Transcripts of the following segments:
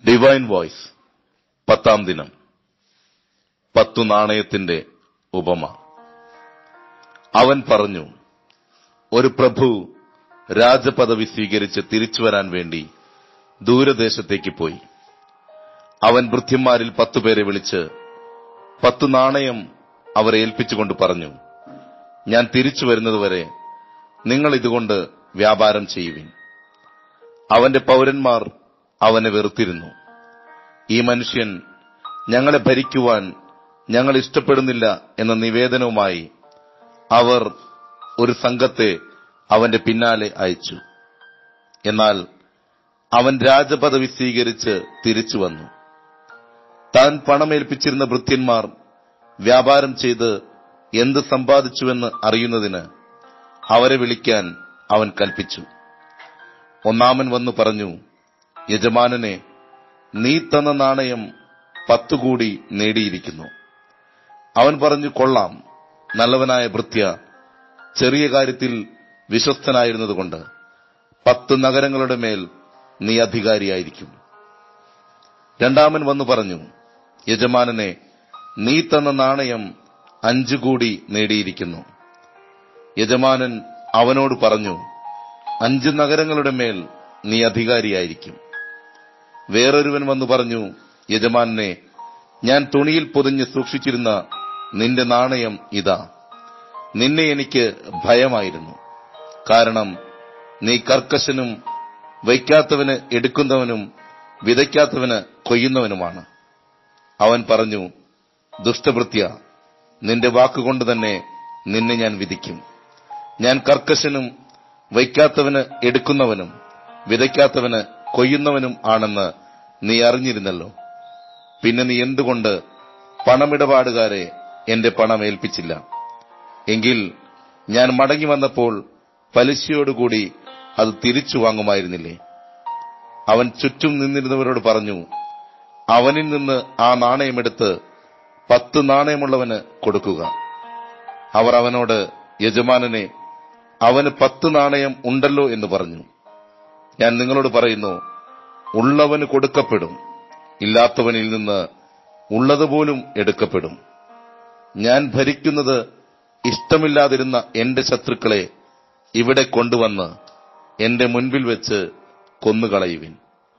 Divine voice 10-ാം ദിനം 10 നാണയത്തിന്റെ ഉപമ. അവൻ പറഞ്ഞു, ഒരു പ്രഭു രാജപദവി സ്വീകരിച്ച് തിരിച്ചുവരാൻ വേണ്ടി ദൂരദേശത്തേക്ക് പോയി. അവൻ ഭൃത്യന്മാരിൽ 10 പേരെ വിളിച്ച് 10 നാണയം അവരെ ഏൽപ്പിച്ചുകൊണ്ട് പറഞ്ഞു, ഞാൻ തിരിച്ചു വരുന്നതുവരെ നിങ്ങൾ ഇതുകൊണ്ട് വ്യാപാരം ചെയ്യുവിൻ. അവന്റെ പൌരന്മാർ അവനെ വെറുത്തിരുന്നു. ഈ മനുഷ്യൻ ഞങ്ങളെ ഭരിക്കുവാൻ ഞങ്ങൾ ഇഷ്ടപ്പെടുന്നില്ല എന്ന നിവേദനവുമായി അവർ ഒരു സംഘത്തെ അവന്റെ പിന്നാലെ അയച്ചു. എന്നാൽ അവൻ രാജപദവി സ്വീകരിച്ച് തിരിച്ചു വന്നു. താൻ പണമേൽപ്പിച്ചിരുന്ന ഭൃത്യന്മാർ വ്യാപാരം ചെയ്ത് എന്ത് സമ്പാദിച്ചുവെന്ന് അറിയുന്നതിന് അവരെ വിളിക്കാൻ അവൻ കൽപ്പിച്ചു. ഒന്നാമൻ വന്നു പറഞ്ഞു, യജമാനനെ, നീ തന്ന നാണയം 10 കൂടി നേടിയിരിക്കുന്നു. അവൻ പറഞ്ഞു, കൊള്ളാം, നല്ലവനായ ഭൃത്യ, ചെറിയ കാര്യത്തിൽ വിശ്വസ്തനായിരുന്നതുകൊണ്ട് 10 നഗരങ്ങളുടെ മേൽ നീ അധികാരിയായിരിക്കും. രണ്ടാമൻ വന്നു പറഞ്ഞു, യജമാനനെ, നീ തന്ന നാണയം 5 കൂടി നേടിയിരിക്കുന്നു. യജമാനൻ അവനോട് പറഞ്ഞു, 5 നഗരങ്ങളുടെ മേൽ നീ അധികാരിയായിരിക്കും. വേറൊരുവൻ വന്നു പറഞ്ഞു, യജമാനനെ, ഞാൻ തുണിയിൽ പൊതിഞ്ഞ് സൂക്ഷിച്ചിരുന്ന നിന്റെ നാണയം ഇതാ. നിന്നെ എനിക്ക് ഭയമായിരുന്നു, കാരണം നീ കർക്കശനും വയ്ക്കാത്തവന് എടുക്കുന്നവനും വിതയ്ക്കാത്തവന് കൊയ്യുന്നവനുമാണ്. അവൻ പറഞ്ഞു, ദുഷ്ടഭൃത്യ, നിന്റെ വാക്കുകൊണ്ട് തന്നെ നിന്നെ ഞാൻ വിധിക്കും. ഞാൻ കർക്കശനും വയ്ക്കാത്തവന് എടുക്കുന്നവനും വിതയ്ക്കാത്തവന് കൊയ്യുന്നവനും ആണെന്ന് നീ അറിഞ്ഞിരുന്നല്ലോ. പിന്നെ നീ എന്തുകൊണ്ട് പണമിടപാടുകാരെ എന്റെ പണം ഏൽപ്പിച്ചില്ല? എങ്കിൽ ഞാൻ മടങ്ങി വന്നപ്പോൾ പലിശയോടുകൂടി അത് തിരിച്ചു വാങ്ങുമായിരുന്നില്ലേ? അവൻ ചുറ്റും നിന്നിരുന്നവരോട് പറഞ്ഞു, അവനിൽ നിന്ന് ആ നാണയമെടുത്ത് 10 നാണയമുള്ളവന് കൊടുക്കുക. അവർ അവനോട്, യജമാനനെ, അവന് 10 നാണയം ഉണ്ടല്ലോ എന്ന് പറഞ്ഞു. ഞാൻ നിങ്ങളോട് പറയുന്നു, ഉള്ളവന് കൊടുക്കപ്പെടും, ഇല്ലാത്തവനിൽ നിന്ന് ഉള്ളതുപോലും എടുക്കപ്പെടും. ഞാൻ ഭരിക്കുന്നത് ഇഷ്ടമില്ലാതിരുന്ന എന്റെ ശത്രുക്കളെ ഇവിടെ കൊണ്ടുവന്ന് എന്റെ മുൻപിൽ വെച്ച് കൊന്നുകളയുവിൻ.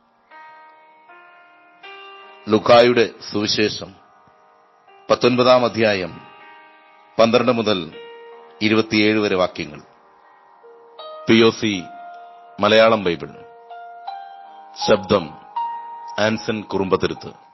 ലൂക്കായുടെ സുവിശേഷം 19-ാം അധ്യായം 12 മുതൽ 27 വരെ വാക്യങ്ങൾ. POC Malayalam Bible. ശബ്ദം ആൻസൺ കുറുമ്പത്തുരുത്ത്.